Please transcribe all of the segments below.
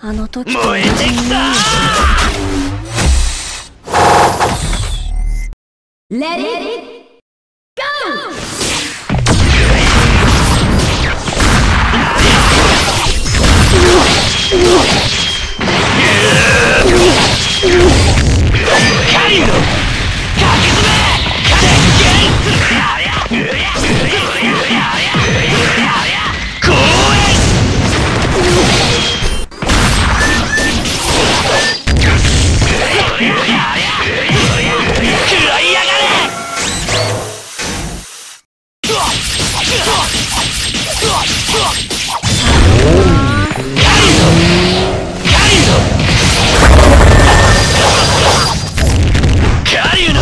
あの時と同燃えてじにきた。 Let it go! カリノかきつめ公園食らいやがれ。カリノ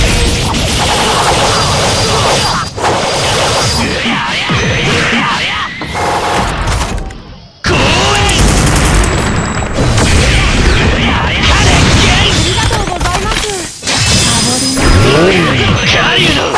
公園カリノ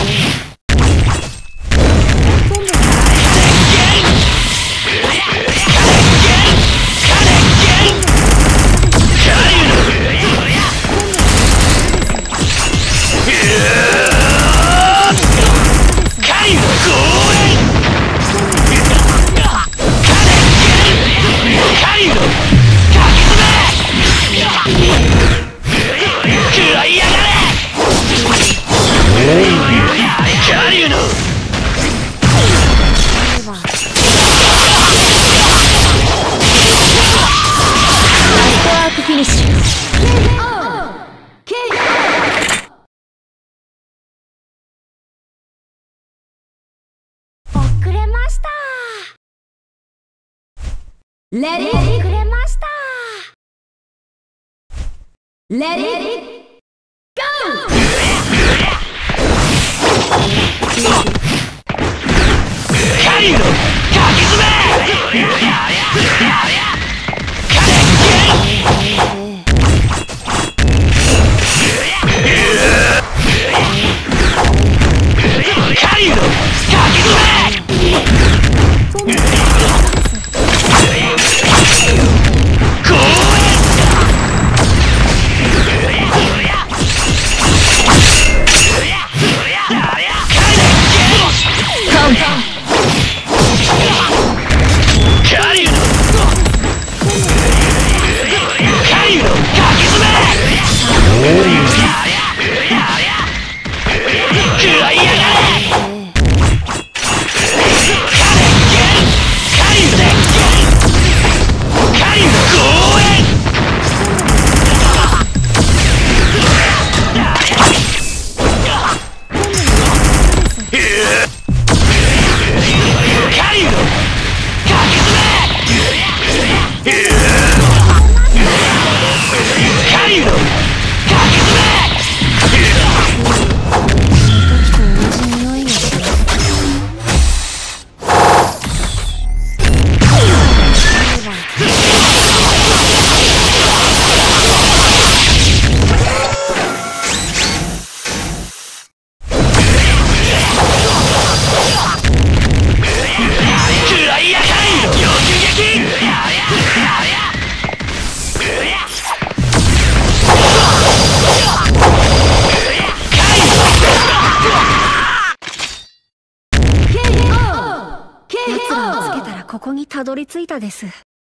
フィニッシュ。 遅れました。Let it 遅れました。Let it go! カリノかきつめカリノかきつめ公園カウンター。 カリノカリノかきつめ食らいやがれ。カリノ公園カリノかきつめカリノかきつめ同じ匂いがする。 食らいやがれ。突撃奴らをつけたらここにたどり着いたです。